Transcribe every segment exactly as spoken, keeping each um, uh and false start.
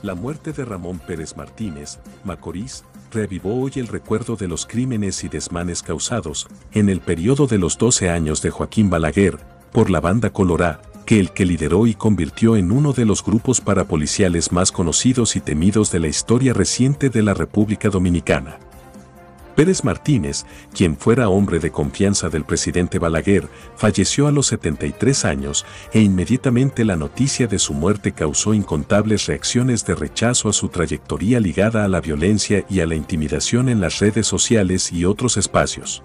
La muerte de Ramón Pérez Martínez, Macorís, reavivó hoy el recuerdo de los crímenes y desmanes causados, en el periodo de los doce años de Joaquín Balaguer, por la Banda Colorá, que el que lideró y convirtió en uno de los grupos parapoliciales más conocidos y temidos de la historia reciente de la República Dominicana. Pérez Martínez, quien fuera hombre de confianza del presidente Balaguer, falleció a los setenta y tres años e inmediatamente la noticia de su muerte causó incontables reacciones de rechazo a su trayectoria ligada a la violencia y a la intimidación en las redes sociales y otros espacios.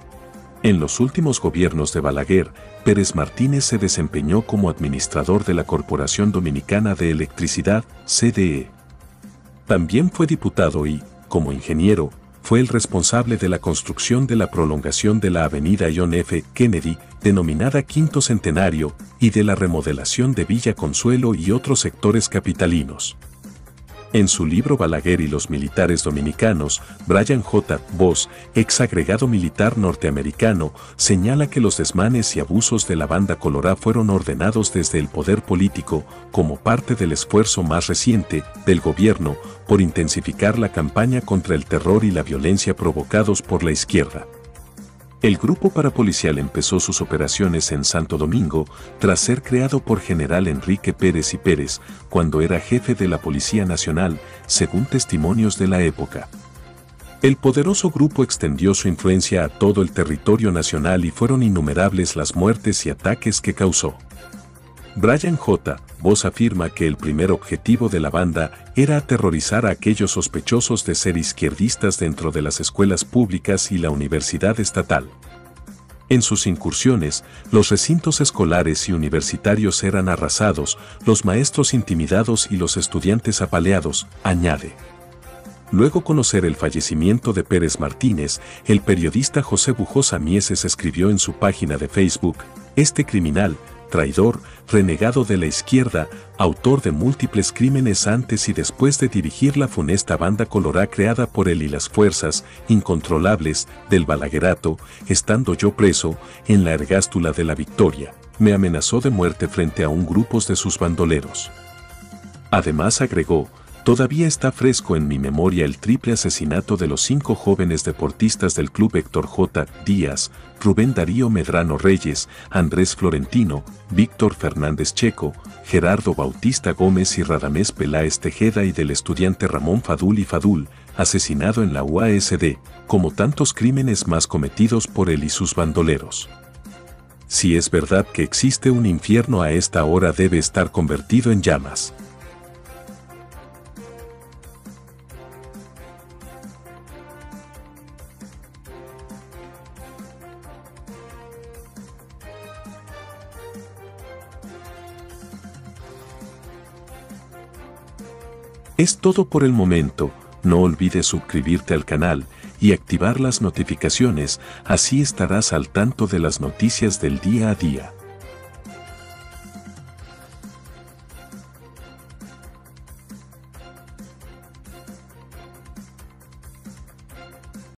En los últimos gobiernos de Balaguer, Pérez Martínez se desempeñó como administrador de la Corporación Dominicana de Electricidad, C D E. También fue diputado y, como ingeniero, fue el responsable de la construcción de la prolongación de la avenida John F. Kennedy, denominada Quinto Centenario, y de la remodelación de Villa Consuelo y otros sectores capitalinos. En su libro Balaguer y los militares dominicanos, Brian J. Voss, ex agregado militar norteamericano, señala que los desmanes y abusos de la Banda Colorá fueron ordenados desde el poder político como parte del esfuerzo más reciente del gobierno por intensificar la campaña contra el terror y la violencia provocados por la izquierda. El grupo parapolicial empezó sus operaciones en Santo Domingo tras ser creado por General Enrique Pérez y Pérez, cuando era jefe de la Policía Nacional, según testimonios de la época. El poderoso grupo extendió su influencia a todo el territorio nacional y fueron innumerables las muertes y ataques que causó. Brian J. Voss afirma que el primer objetivo de la banda era aterrorizar a aquellos sospechosos de ser izquierdistas dentro de las escuelas públicas y la universidad estatal. En sus incursiones, los recintos escolares y universitarios eran arrasados, los maestros intimidados y los estudiantes apaleados, añade. Luego conocer el fallecimiento de Pérez Martínez, el periodista José Bujosa Mieses escribió en su página de Facebook: "Este criminal, traidor, renegado de la izquierda, autor de múltiples crímenes antes y después de dirigir la funesta Banda Colorá creada por él y las fuerzas incontrolables del Balaguerato, estando yo preso en la ergástula de la Victoria, me amenazó de muerte frente a un grupo de sus bandoleros". Además agregó: "Todavía está fresco en mi memoria el triple asesinato de los cinco jóvenes deportistas del club Héctor J. Díaz, Rubén Darío Medrano Reyes, Andrés Florentino, Víctor Fernández Checo, Gerardo Bautista Gómez y Radamés Peláez Tejeda y del estudiante Ramón Fadul y Fadul, asesinado en la U A S D, como tantos crímenes más cometidos por él y sus bandoleros. Si es verdad que existe un infierno a esta hora debe estar convertido en llamas". Es todo por el momento, no olvides suscribirte al canal y activar las notificaciones, así estarás al tanto de las noticias del día a día.